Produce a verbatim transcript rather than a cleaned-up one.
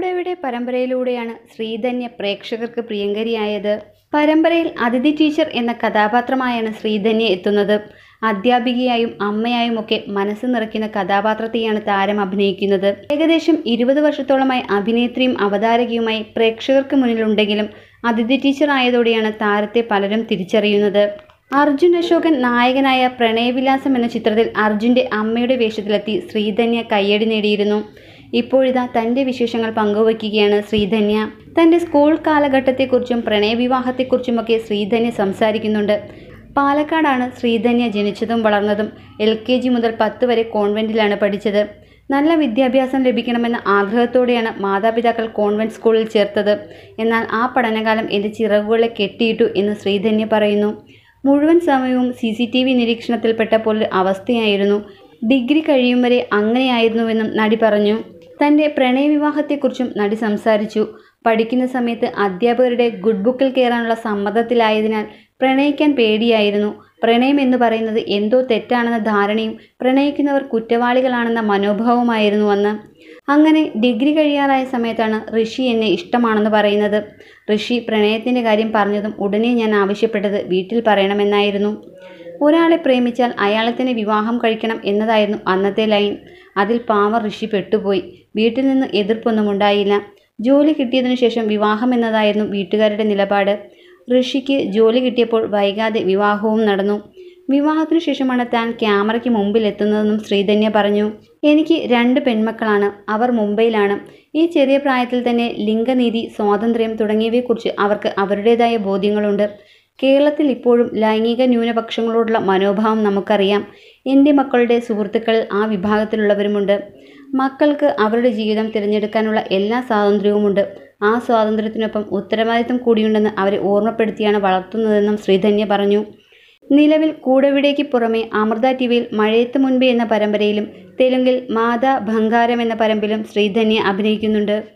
കൂടെവിടെ പരമ്പരയിലൂടെയാണ് ശ്രീധന്യ പ്രേക്ഷകർക്ക് പ്രിയങ്കരിയായത്. പരമ്പരയിൽ അതിഥി ടീച്ചർ എന്ന കഥാപാത്രമായാണ് ശ്രീധന്യ എത്തുന്നത്. അധ്യാപികയായും അമ്മയായുമൊക്കെ മനസ്സ് നിറയ്ക്കുന്ന കഥാപാത്രത്തെയാണ് താരം അഭിനയിക്കുന്നത്. ഏകദേശം ഇരുപത് വർഷത്തോളമായി അഭിനേത്രിയും അവതാരകയുമായി പ്രേക്ഷകർക്ക് മുന്നിലുണ്ടെങ്കിലും അതിഥി ടീച്ചർ ആയതോടെയാണ് താരത്തെ പലരും തിരിച്ചറിയുന്നത്. അർജുൻ അശോകൻ നായകനായ പ്രണയവിലാസം എന്ന ചിത്രത്തിൽ അർജുൻ്റെ അമ്മയുടെ വേഷത്തിലെത്തി ശ്രീധന്യ കയ്യടി നേടിയിരുന്നു. ഇപ്പോഴിതാ തൻ്റെ വിശേഷങ്ങൾ പങ്കുവയ്ക്കുകയാണ് ശ്രീധന്യ. തൻ്റെ സ്കൂൾ കാലഘട്ടത്തെക്കുറിച്ചും പ്രണയവിവാഹത്തെക്കുറിച്ചുമൊക്കെ ശ്രീധന്യ സംസാരിക്കുന്നുണ്ട്. പാലക്കാടാണ് ശ്രീധന്യ ജനിച്ചതും വളർന്നതും. എൽ കെ ജി മുതൽ പത്ത് വരെ കോൺവെൻറ്റിലാണ് പഠിച്ചത്. നല്ല വിദ്യാഭ്യാസം ലഭിക്കണമെന്ന ആഗ്രഹത്തോടെയാണ് മാതാപിതാക്കൾ കോൺവെൻറ്റ് സ്കൂളിൽ ചേർത്തത്. എന്നാൽ ആ പഠനകാലം എൻ്റെ ചിറകുകളെ കെട്ടിയിട്ടു എന്ന് ശ്രീധന്യ പറയുന്നു. മുഴുവൻ സമയവും സി സി ടി വി നിരീക്ഷണത്തിൽപ്പെട്ട പോലെ അവസ്ഥയായിരുന്നു. ഡിഗ്രി കഴിയും വരെ അങ്ങനെയായിരുന്നുവെന്നും നടി പറഞ്ഞു. തൻ്റെ പ്രണയവിവാഹത്തെക്കുറിച്ചും നടി സംസാരിച്ചു. പഠിക്കുന്ന സമയത്ത് അധ്യാപകരുടെ ഗുഡ് ബുക്കിൽ കയറാനുള്ള സമ്മർദ്ദത്തിലായതിനാൽ പ്രണയിക്കാൻ പേടിയായിരുന്നു. പ്രണയം എന്ന് പറയുന്നത് എന്തോ തെറ്റാണെന്ന ധാരണയും പ്രണയിക്കുന്നവർ കുറ്റവാളികളാണെന്ന മനോഭാവമായിരുന്നു അന്ന്. അങ്ങനെ ഡിഗ്രി കഴിയാറായ സമയത്താണ് ഋഷി എന്നെ ഇഷ്ടമാണെന്ന് പറയുന്നത്. ഋഷി പ്രണയത്തിൻ്റെ കാര്യം പറഞ്ഞതും ഉടനെ ഞാൻ ആവശ്യപ്പെട്ടത് വീട്ടിൽ പറയണമെന്നായിരുന്നു. ഒരാളെ പ്രേമിച്ചാൽ അയാളെ തന്നെ വിവാഹം കഴിക്കണം എന്നതായിരുന്നു അന്നത്തെ ലൈൻ. അതിൽ പാവം ഋഷി പെട്ടുപോയി. വീട്ടിൽ നിന്ന് എതിർപ്പൊന്നും ഉണ്ടായില്ല. ജോലി കിട്ടിയതിനു ശേഷം വിവാഹം എന്നതായിരുന്നു വീട്ടുകാരുടെ നിലപാട്. ഋഷിക്ക് ജോലി കിട്ടിയപ്പോൾ വൈകാതെ വിവാഹവും നടന്നു. വിവാഹത്തിനു ശേഷമാണ് താൻ ക്യാമറയ്ക്ക് മുമ്പിൽ എത്തുന്നതെന്നും ശ്രീധന്യ പറഞ്ഞു. എനിക്ക് രണ്ട് പെൺമക്കളാണ്. അവർ മുംബൈയിലാണ്. ഈ ചെറിയ പ്രായത്തിൽ തന്നെ ലിംഗനീതി, സ്വാതന്ത്ര്യം തുടങ്ങിയവയെക്കുറിച്ച് അവർക്ക് അവരുടേതായ ബോധ്യങ്ങളുണ്ട്. കേരളത്തിൽ ഇപ്പോഴും ലൈംഗിക ന്യൂനപക്ഷങ്ങളോടുള്ള മനോഭാവം നമുക്കറിയാം. എൻ്റെ മക്കളുടെ സുഹൃത്തുക്കളിൽ ആ വിഭാഗത്തിലുള്ളവരുമുണ്ട്. മക്കൾക്ക് അവരുടെ ജീവിതം തിരഞ്ഞെടുക്കാനുള്ള എല്ലാ സ്വാതന്ത്ര്യവുമുണ്ട്. ആ സ്വാതന്ത്ര്യത്തിനൊപ്പം ഉത്തരവാദിത്തം കൂടിയുണ്ടെന്ന് അവരെ ഓർമ്മപ്പെടുത്തിയാണ് വളർത്തുന്നതെന്നും ശ്രീധന്യ പറഞ്ഞു. നിലവിൽ കൂടെവിടേക്ക് പുറമെ അമൃത ടി വിയിൽ മഴയത്ത് മുൻപേ എന്ന പരമ്പരയിലും തെലുങ്കിൽ മാതാ ബംഗാരം എന്ന പരമ്പരയിലും ശ്രീധന്യ അഭിനയിക്കുന്നുണ്ട്.